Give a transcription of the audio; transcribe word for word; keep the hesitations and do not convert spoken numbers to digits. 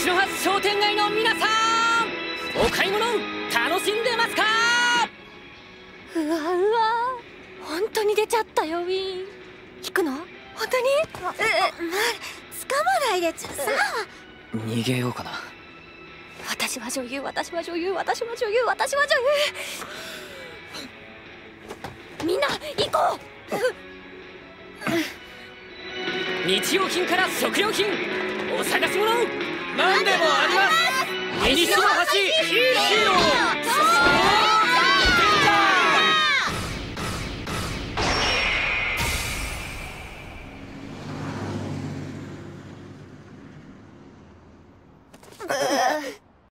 西の端商店街の皆さん、お買い物楽しんでますか？ うわうわ、本当に出ちゃったよ。ウィーン引くの？本当に？え、ま、捕まないでちさあ。 逃げようかな。 私は女優、私は女優、私は女優、私は女優。みんな行こう。日用品から食料品、お探し物何でもあります。西の端ヒーロー。